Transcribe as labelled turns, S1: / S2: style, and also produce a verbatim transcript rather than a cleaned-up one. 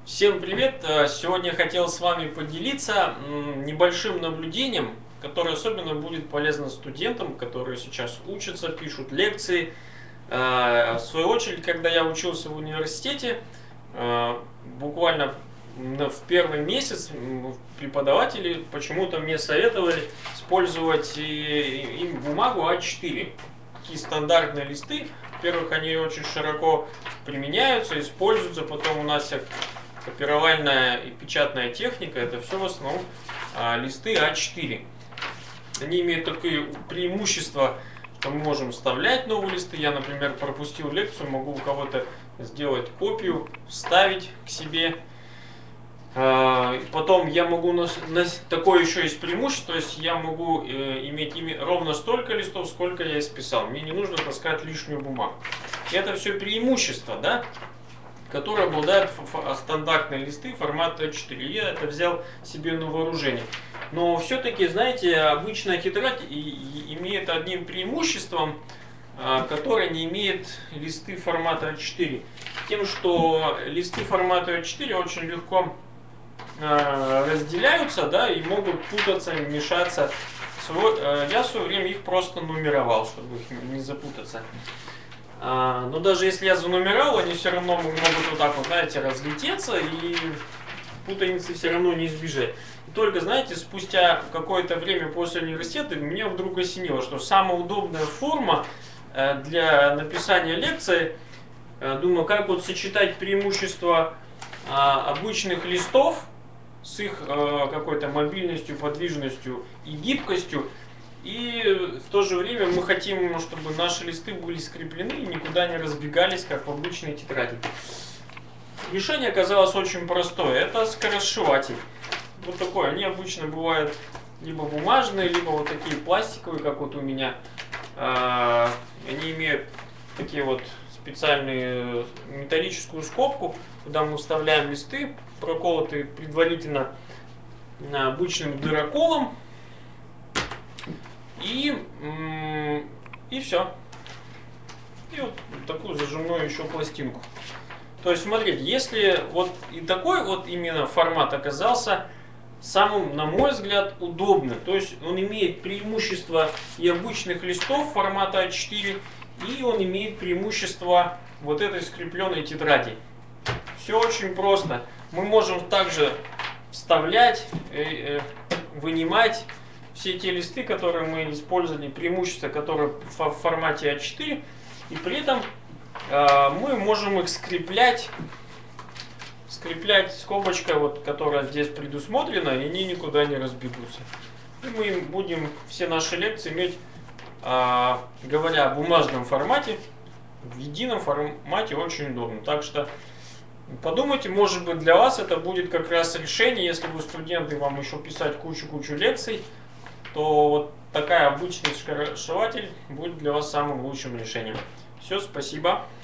S1: Всем привет! Сегодня хотел с вами поделиться небольшим наблюдением, которое особенно будет полезно студентам, которые сейчас учатся, пишут лекции. В свою очередь, когда я учился в университете, буквально в первый месяц преподаватели почему-то мне советовали использовать им бумагу а четыре. Такие стандартные листы. Во-первых, они очень широко применяются, используются. Потом у нас копировальная и печатная техника, это все в основном а, листы а четыре. Они имеют такое преимущество, что мы можем вставлять новые листы. Я, например, пропустил лекцию, могу у кого-то сделать копию, вставить к себе. А, потом я могу, на, на, такое еще есть преимущество, то есть я могу э, иметь ими ровно столько листов, сколько я исписал. Мне не нужно таскать лишнюю бумагу. И это все преимущество, да, которые обладают стандартные листы формата а четыре. Я это взял себе на вооружение. Но все-таки, знаете, обычная тетрадь имеет одним преимуществом, которое не имеет листы формата а четыре. Тем, что листы формата а четыре очень легко разделяются, да, и могут путаться, мешаться. Я в свое время их просто нумеровал, чтобы их не запутаться. А, но даже если я занумерал, они все равно могут вот так вот, знаете, разлететься, и путаницы все равно не избежать. И только, знаете, спустя какое-то время после университета меня вдруг осенило, что самая удобная форма для написания лекции, думаю, как вот сочетать преимущества обычных листов с их какой-то мобильностью, подвижностью и гибкостью. И в то же время мы хотим, чтобы наши листы были скреплены и никуда не разбегались, как в обычной тетради. Решение оказалось очень простое. Это скоросшиватель. Вот такой. Они обычно бывают либо бумажные, либо вот такие пластиковые, как вот у меня. Они имеют такие вот специальную металлическую скобку, куда мы вставляем листы, проколотые предварительно обычным дыроколом. И, и все. И вот такую зажимную еще пластинку. То есть, смотрите, если вот и такой вот именно формат оказался самым, на мой взгляд, удобным. То есть, он имеет преимущество и обычных листов формата а четыре, и он имеет преимущество вот этой скрепленной тетради. Все очень просто. Мы можем также вставлять, вынимать все те листы, которые мы использовали, преимущества, которые в формате а четыре, и при этом э, мы можем их скреплять, скреплять скобочкой, вот, которая здесь предусмотрена, и они никуда не разбегутся. И мы будем все наши лекции иметь, э, говоря о бумажном формате, в едином формате очень удобно. Так что подумайте, может быть, для вас это будет как раз решение, если вы студенты, вам еще писать кучу-кучу лекций, то вот такая обычный скоросшиватель будет для вас самым лучшим решением. Все, спасибо.